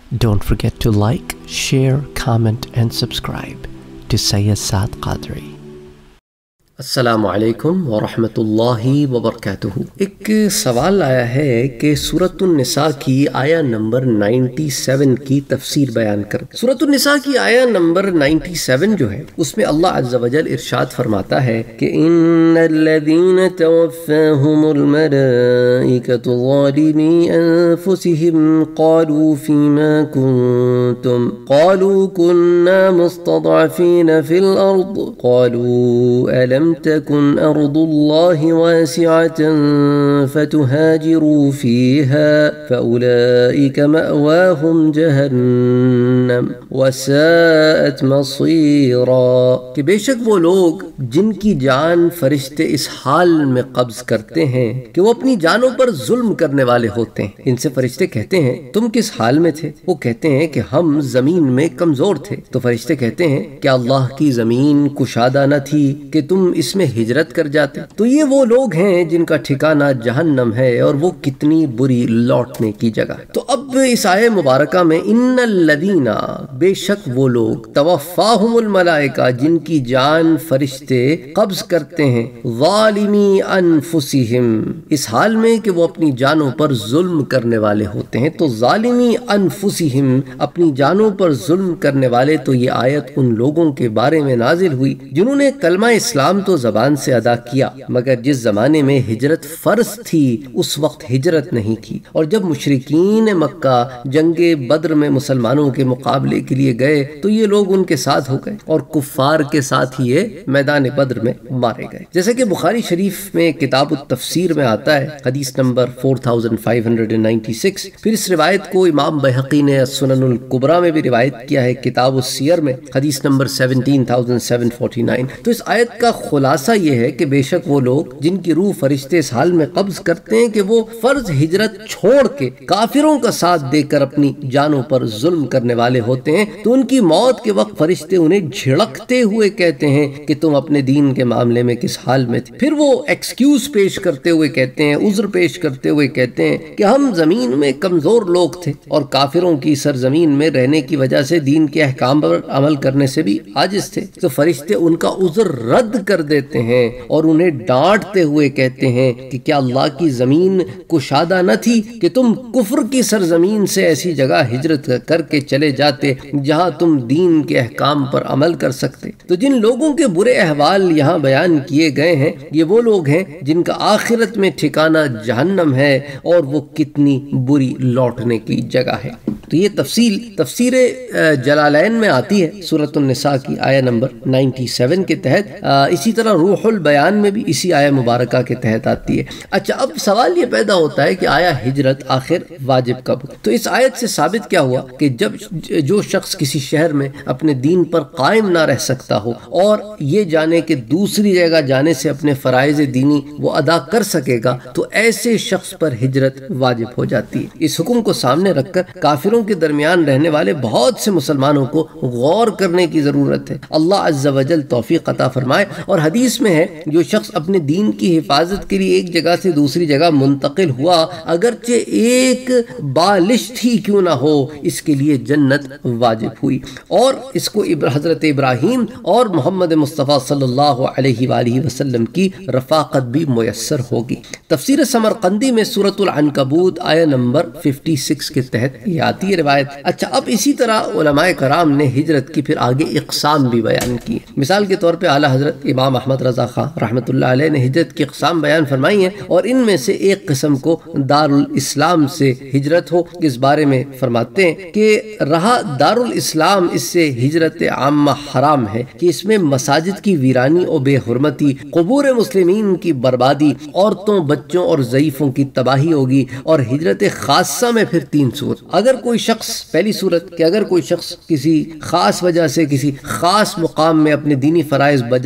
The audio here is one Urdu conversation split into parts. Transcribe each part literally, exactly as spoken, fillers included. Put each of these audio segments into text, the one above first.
Don't forget to like, share, comment and subscribe to Sayyid Saad Qadri. السلام علیکم ورحمۃ اللہ وبرکاتہ۔ ایک سوال آیا ہے کہ سورۃ النساء کی آیا نمبر سینتاسی کی تفسیر بیان کر۔ سورۃ النساء کی آیا نمبر سینتاسی جو ہے اس میں اللہ عز و جل ارشاد فرماتا ہے کہ ان الذین توفاہم الملائکۃ ظالمی انفسہم قالوا فیما کنتم قالوا كنا مستضعفین فی الارض قالوا الم تكن أرض الله واسعة فتهاجروا فيها فأولئك مأواهم جهنم وساءت مصيرا۔ کہ بے شک وہ لوگ جن کی جان فرشتے اس حال میں قبض کرتے ہیں کہ وہ اپنی جانوں پر ظلم کرنے والے ہوتے ہیں، ان سے فرشتے کہتے ہیں تم کس حال میں تھے؟ وہ کہتے ہیں کہ ہم زمین میں کمزور تھے۔ تو فرشتے کہتے ہیں کہ اللہ کی زمین کشادہ نہ تھی کہ تم اس میں ہجرت کر جاتے؟ تو یہ وہ لوگ ہیں جن کا ٹھکانہ جہنم ہے اور وہ کتنی بری لوٹنے کی جگہ۔ تو اب اس آیہ مبارکہ میں ان الذین، بے شک وہ لوگ، توفاہم الملائکہ، جن کی جان فرشتے قبض کرتے ہیں، ظالمی انفسہم، اس حال میں کہ وہ اپنی جانوں پر ظلم کرنے والے ہوتے ہیں۔ تو ظالمی انفسہم، اپنی جانوں پر ظلم کرنے والے، تو یہ آیت ان لوگوں کے بارے میں نازل ہوئی جنہوں نے کلمہ اسلام تو زبان سے ادا کیا مگر جس زمانے میں ہجرت فرض تھی اس وقت ہجرت نہیں کی، اور جب مشرکین مکہ جنگ بدر میں مسلمانوں کے مقابلے کے لیے گئے تو یہ لوگ ان کے ساتھ ہو گئے اور کفار کے ساتھ ہی یہ میدان بدر میں مارے گئے، جیسے کہ بخاری شریف میں کتاب التفسیر میں آتا ہے، حدیث نمبر چار ہزار پانچ سو چھیانوے۔ پھر اس روایت کو امام بہقی نے سنن الکبریٰ میں بھی روایت کیا ہے، کتاب السیر میں حدیث نمبر سترہ ہزار سات سو انچاس۔ تو اس آیت کا خلاصہ یہ ہے کہ بے شک وہ لوگ جن کی روح فرشتے اس حال میں قبض کرتے ہیں کہ وہ فرض ہجرت چھوڑ کے کافروں کا ساتھ دے کر اپنی جانوں پر ظلم کرنے والے ہوتے ہیں، تو ان کی موت کے وقت فرشتے انہیں جھڑکتے ہوئے کہتے ہیں کہ تم اپنے دین کے معاملے میں کس حال میں تھے۔ پھر وہ ایکسکیوز پیش کرتے ہوئے کہتے ہیں، عذر پیش کرتے ہوئے کہتے ہیں کہ ہم زمین میں کمزور لوگ تھے اور کافروں کی سرزمین میں رہنے کی وجہ سے دین کے احکام پر عمل کرنے سے بھی عاجز تھے۔ تو فرشتے ان کا عذر رد کر دیتے ہیں اور انہیں ڈانٹتے ہوئے کہتے ہیں کہ کیا اللہ کی زمین کشادہ نہ تھی کہ تم کفر کی سرزمین سے ایسی جگہ ہجرت کر کے چلے جاتے جہاں تم دین کے احکام پر عمل کر سکتے؟ تو جن لوگوں کے برے احوال یہاں بیان کیے گئے ہیں یہ وہ لوگ ہیں جن کا آخرت میں ٹھکانہ جہنم ہے اور وہ کتنی بری لوٹنے کی جگہ ہے۔ تو یہ تفصیل تفسیر جلالین میں آتی ہے سورۃ النساء کی آیہ نمبر سینتاسی کے تحت، اسی طرح روح البیان میں بھی اسی آیہ مبارکہ کے تحت آتی ہے۔ اچھا، اب سوال یہ پیدا ہوتا ہے کہ آیا ہجرت آخر واجب کب؟ تو اس آیت سے ثابت کیا ہوا کہ جب جو شخص کسی شہر میں اپنے دین پر قائم نہ رہ سکتا ہو اور یہ جانے کہ دوسری جگہ جانے سے اپنے فرائض دینی وہ ادا کر سکے گا تو ایسے شخص پر ہجرت واجب ہو جاتی ہے۔ اس حکم کو سامنے رکھ کر کافروں کے درمیان رہنے والے بہت سے مسلمانوں کو غور کرنے کی ضرورت ہے۔ اللہ عز و جل توفیق عطا فرمائے۔ اور حدیث میں ہے جو شخص اپنے دین کی حفاظت کے لیے ایک جگہ سے دوسری جگہ منتقل ہوا اگرچہ ایک بالشت ہی کیوں نہ ہو اس کے لیے جنت واجب ہوئی، اور اس کو حضرت ابراہیم اور محمد مصطفیٰ صلی اللہ علیہ وآلہ وسلم کی رفاقت بھی میسر ہوگی۔ تفسیر سمرقندی میں سورۃ العنکبوت آیہ نمبر چھپن کے تحت یہ آتی ہے روایت۔ اچھا، اب اسی طرح علماء کرام نے ہجرت کی پھر آگے اقسام بھی بیان کی۔ مثال کے طور پہ اعلیٰ حضرت امام احمد رضا خان رحمۃ اللہ علیہ نے ہجرت کی اقسام بیان فرمائی ہیں، اور ان میں سے ایک قسم کو دارالاسلام سے ہجرت ہو، اس بارے میں فرماتے ہیں کہ رہا دارالاسلام اس سے ہجرت عامہ حرام ہے کہ اس میں مساجد کی ویرانی اور بے حرمتی، قبور مسلمین کی بربادی، عورتوں بچوں اور ضعیفوں کی تباہی ہوگی، اور ہجرت خاصہ میں پھر تین صورت۔ اگر کوئی شخص، پہلی صورت کہ اگر کوئی شخص کسی خاص وجہ سے کسی خاص مقام میں اپنے دینی فرائض بجا نہ لا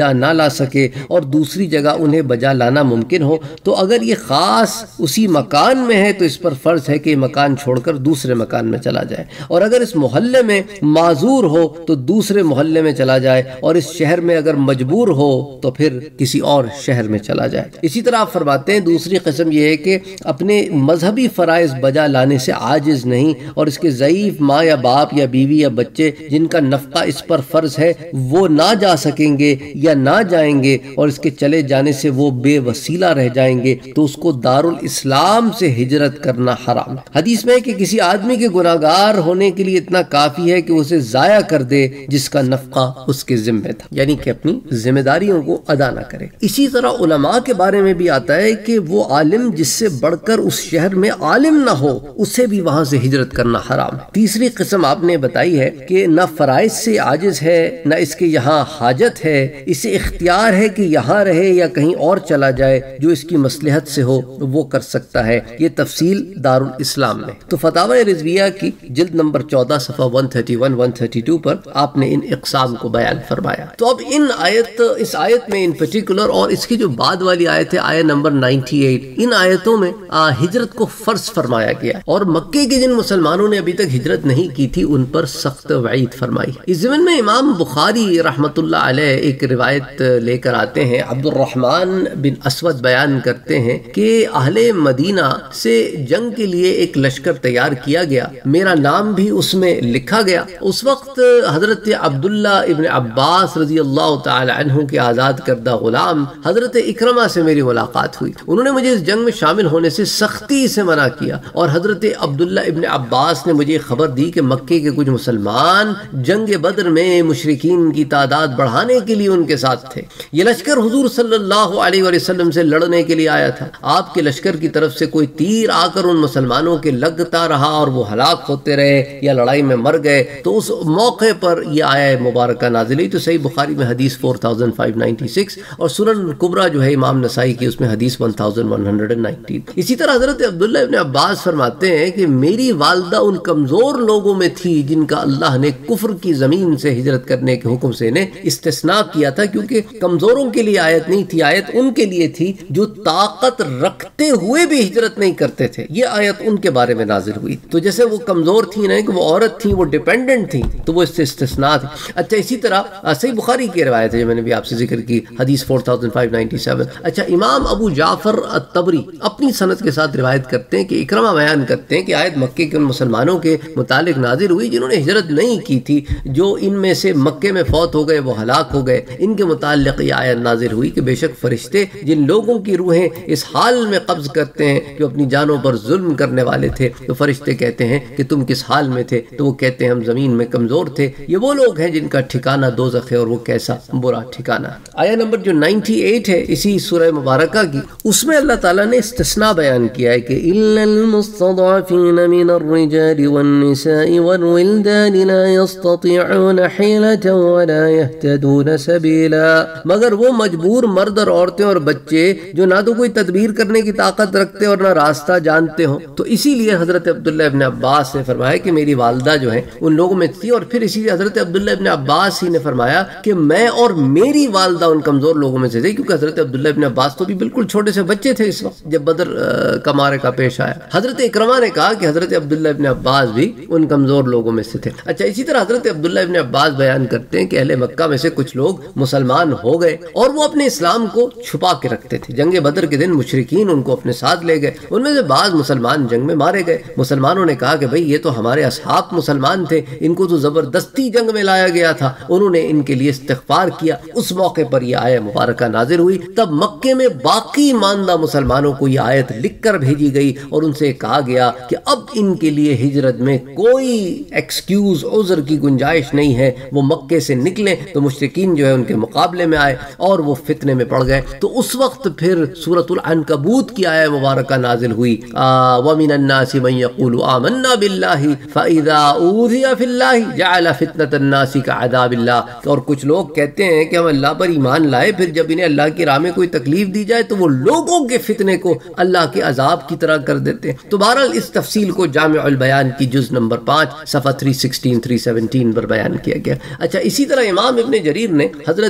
سکے اور دوسری جگہ انہیں بجا لانا ممکن ہو، تو اگر یہ خاص اسی مکان میں ہے تو اس پر فرض ہے کہ مکان چھوڑ کر دوسرے مکان میں چلا جائے، اور اگر اس محلے میں معذور ہو تو دوسرے محلے میں چلا جائے، اور اس شہر میں اگر مجبور ہو تو پھر کسی اور شہر میں چلا جائے۔ اسی طرح آپ فرماتے ہیں دوسری قسم یہ ہے کہ اپنے مذہبی فرائض بجا لانے سے عاجز نہیں، اور اس کے ضعیف ماں یا باپ یا بیوی یا بچے جن کا نفقہ اس پر فرض ہے وہ نہ جا سکیں گے یا نہ جائیں گے، اور اس کے چلے جانے سے وہ بے وسیلہ رہ جائیں گے، تو اس کو دارالاسلام سے ہجرت کرنا حرام ہے۔ حدیث میں ہے کہ کسی آدمی کے گناہگار ہونے کے لیے اتنا کافی ہے کہ اسے ضائع کر دے جس کا نفقہ اس کے ذمہ تھا، یعنی کہ اپنی ذمہ داریوں کو ادا نہ کرے۔ اسی طرح علماء کے بارے میں بھی آتا ہے کہ وہ عالم جس سے بڑھ کر اس شہر میں عالم نہ ہو اسے بھی وہاں سے ہجرت کرنا حرام ہے۔ تیسری قسم آپ نے بتائی ہے کہ نہ فرائض سے عاجز ہے، نہ اس کے یہاں حاجت ہے، اسے اختیار ہے کہ یہاں رہے یا کہیں اور چلا جائے، جو اس کی مصلحت سے ہو وہ کر سکتا ہے۔ یہ تفصیل دارالاسلام میں۔ تو فتاوی رضویہ کی جلد نمبر چودہ صفحہ ایک سو اکتیس ایک سو باتیس پر آپ نے ان اقسام کو بیان فرمایا۔ تو اب ان آیت اس آیت میں ان پرٹیکولر اور اس کی جو بعد والی آیت ہے آیت نمبر اٹھانوے، ان آیتوں میں ہجرت کو فرض فرمایا گیا، اور مکے کے جن مسلمانوں نے ابھی تک ہجرت نہیں کی تھی ان پر سخت وعید فرمائی۔ اس ضمن میں امام بخاری رحمۃ اللہ علیہ ایک روایت لے کر آتے ہیں، عبد الرحمن بن اسود بیان کرتے ہیں کہ اہل مدینہ سے جنگ کے لیے ایک لشکر تیار کیا گیا، میرا نام بھی اس میں لکھا گیا۔ اس وقت حضرت عبداللہ ابن عباس رضی اللہ تعالی عنہ کے آزاد کردہ غلام حضرت اکرمہ سے میری ملاقات ہوئی، انہوں نے مجھے اس جنگ میں شامل ہونے سے سختی سے منع کیا، اور حضرت عبداللہ ابن عباس نے مجھے خبر دی کہ مکے کے کچھ مسلمان جنگ بدر میں مشرکین کی تعداد بڑھانے کے لیے ان کے ساتھ تھے۔ یہ لشکر حضور صلی اللہ علیہ وسلم سے لڑنے کے لیے آیا تھا، آپ کے لشکر کی طرف سے کوئی تیر آ کر ان مسلمانوں کے لگتا رہا اور وہ ہلاک ہوتے رہے یا لڑائی میں مر گئے، تو اس موقع پر یہ آیہ مبارکہ نازل ہوئی۔ تو صحیح بخاری میں حدیث چار ہزار پانچ سو چھیانوے اور سنن کبریٰ جو ہے امام نسائی کی اس میں حدیث ایک ہزار ایک سو انیس۔ اسی طرح حضرت عبداللہ ابن عباس فرماتے ہیں کہ میری والدہ ان کمزور لوگوں میں تھی جن کا اللہ نے کفر کی زمین سے ہجرت کرنے کے حکم سے انہیں استثناء کیا تھا، کیونکہ کمزوروں کے لیے آیت نہیں تھی، آیت ان کے لیے تھی جو طاقت رکھتے ہوئے بھی ہجرت نہیں کرتے تھے، یہ آیت ان کے بارے میں نازل ہوئی۔ تو جیسے وہ کمزور تھی نا کہ وہ عورت تھی، وہ ڈیپینڈنٹ تھی، تو وہ اس سے استثناء تھی۔ اچھا اسی طرح صحیح بخاری کی روایت ہے جو میں نے بھی آپ سے ذکر کی، حدیث چار ہزار پانچ سو سنتاسی۔ اچھا امام ابو جعفر الطبری اپنی سند کے ساتھ روایت کرتے ہیں کہ اکرمہ بیان کرتے ہیں کہ آیت مکے کے ان مسلمانوں کے متعلق نازل ہوئی جنہوں نے ہجرت نہیں کی تھی، جو ان میں سے مکے میں فوت ہو گئے وہ ہلاک ہو گئے، ان کے متعلق یہ آیت نازل ہوئی کہ بے شک فرشتے جن لوگوں کی روحیں اس حال میں قبض کرتے ہیں جو اپنی جانوں پر ظلم کرنے والے تھے، تو فرشتے کہتے ہیں کہ تم کس حال میں تھے، تو وہ کہتے ہیں ہم زمین میں کمزور تھے۔ یہ وہ لوگ ہیں جن کا ٹھکانہ دوزخ ہے، اور وہ کیسا برا ٹھکانہ۔ آیت نمبر جو اٹھانوے ہے اسی سورہ مبارکہ کی، اس میں اللہ تعالیٰ نے استثناء بیان کیا ہے کہ إِلَّا الْمُسْتَضْعَفِينَ مِنَ الرِّجَالِ وَالنِّسَاءِ وَالْوِلْدَانِ لَا يَسْتَطِيعُونَ حِيلَةً وَلَا يَهْتَدُونَ سَبِيلًا، مگر وہ مجبور مرد اور عورتیں اور بچے جو نہ تو کوئی تدبیر کرنے کی طاقت رکھتے اور نہ راستہ جانتے ہوں۔ تو اسی لیے حضرت عبداللہ ابن عباس نے فرمایا کہ میری والدہ جو ہے ان لوگوں میں تھی، اور پھر اسی لیے حضرت عبداللہ ابن عباس ہی نے فرمایا کہ میں اور میری والدہ ان کمزور لوگوں میں سے تھے، کیونکہ حضرت عبداللہ ابن عباس تو بھی بالکل چھوٹے سے بچے تھے اس وقت جب بدر کا معرکہ پیش آیا۔ حضرت اکرمہ نے کہا کہ حضرت عبداللہ ابن عباس بھی ان کمزور لوگوں میں سے تھے۔ اچھا اسی طرح حضرت عبداللہ ابن عباس بیان کرتے ہیں کہ اہل مکہ میں سے کچھ لوگ مسلمان ہو گئے اور وہ اپنے اسلام کو چھپا کے رکھتے تھے۔ جنگ بدر کے دن مشرکین ان کو اپنے ساتھ لے گئے، ان میں سے بعض مسلمان جنگ میں مارے گئے۔ مسلمانوں نے کہا کہ بھئی یہ تو ہمارے اصحاب مسلمان تھے، ان کو تو زبردستی جنگ میں لایا گیا تھا، انہوں نے ان کے لیے استغفار کیا۔ اس موقع پر یہ آیت مبارکہ نازل ہوئی۔ تب مکے میں باقی ماندہ مسلمانوں کو یہ آیت لکھ کر بھیجی گئی اور ان سے کہا گیا کہ اب ان کے لیے ہجرت میں کوئی ایکسکیوز عذر کی گنجائش نہیں ہے، وہ مکے سے نکلیں۔ تو مشرکین جو ہے ان کے مقابلے میں آئے اور وہ فتنے میں پڑ گئے۔ تو اس وقت پھر سورۃ العنکبوت کی آیت مبارکہ نازل ہوئی، وَمِنَ النَّاسِ مَن يَقُولُ آمَنَّا بِاللَّهِ فَإِذَا أُوذِيَ فِي اللَّهِ جَعَلَ فِتْنَةَ النَّاسِ كَعَذَابِ اللَّهِ، اور کچھ لوگ کہتے ہیں کہ ہم اللہ پر ایمان لائے، پھر جب انہیں اللہ کی راہ میں کوئی تکلیف دی جائے تو وہ لوگوں کے فتنے کو اللہ کے عذاب کی طرح کر دیتے ہیں۔ تو بہرحال اس تفصیل کو جامع البیان کی جز نمبر پانچ صفحہ تین سو سولہ تین سو سترہ پر بیان کیا گیا۔ اچھا اسی طرح امام ابن جریر نے حضرت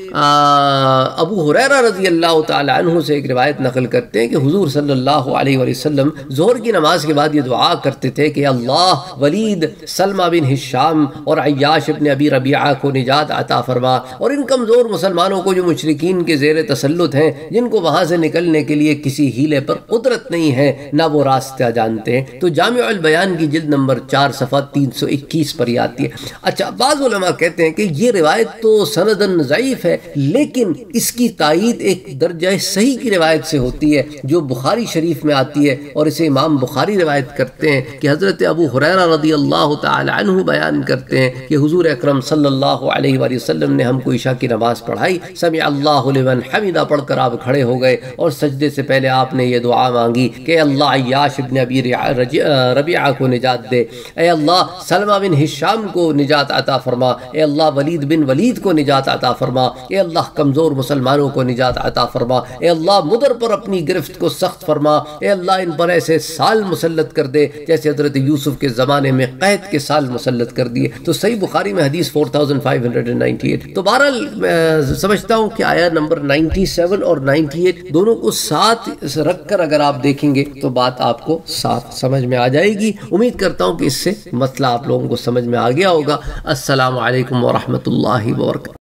ابو ہریرہ رضی اللہ تعالی عنہ سے ایک روایت نقل کرتے ہیں کہ حضور صلی اللہ علیہ وآلہ وسلم ظہر کی نماز کے بعد یہ دعا کرتے تھے کہ اللہ ولید، سلمہ بن ہشام اور عیاش ابن ابی ربیعہ کو نجات عطا فرما، اور ان کمزور مسلمانوں کو جو مشرکین کے زیر تسلط ہیں، جن کو وہاں سے نکلنے کے لیے کسی ہیلے پر قدرت نہیں ہے، نہ وہ راستہ جانتے ہیں۔ تو جامع البیان کی جلد نمبر چار صفحہ تین سو اکیس پر آتی ہے۔ اچھا، بعض علماء کہتے ہیں کہ یہ روایت تو سندن ضعیف ہے، لیکن اس کی تائید ایک درجہ صحیح کی روایت سے ہوتی ہے جو بخاری شریف میں آتی ہے، اور اسے امام بخاری روایت کرتے ہیں کہ حضرت ابو ہریرہ رضی اللہ تعالی عنہ بیان کرتے ہیں کہ حضور اکرم صلی اللہ علیہ وآلہ وسلم نے ہم کو عشاء کی نماز پڑھائی، سمع اللہ لمن حمدہ پڑھ کر آپ کھڑے ہو گئے، اور سجدے سے پہلے آپ نے یہ دعا مانگی کہ اللہ عیاش ابن ابی ربیعہ کو نجات دے، اے اللہ سلمہ بن ہشام کو نجات عطا فرما، اے اللہ ولید بن ولید کو نجات عطا فرما، اے اللہ کمزور مسلمانوں کو نجات عطا فرما، اے اللہ مدر پر اپنی گرفت کو سخت فرما، اے اللہ ان پر ایسے سال مسلط کر دے جیسے حضرت یوسف کے زمانے میں قحط کے سال مسلط کر دیے۔ تو صحیح بخاری میں حدیث چار ہزار پانچ سو اٹھانوے۔ تو بہرحال میں سمجھتا ہوں کہ آیا نمبر ستانوے اور اٹھانوے دونوں کو ساتھ رکھ کر اگر آپ دیکھیں گے تو بات آپ کو صاف سمجھ میں آ جائے گی۔ امید کرتا ہوں کہ اس سے مسئلہ آپ لوگوں کو سمجھ میں آ گیا ہوگا۔ السلام علیکم ورحمۃ اللہ وبرکاتہ۔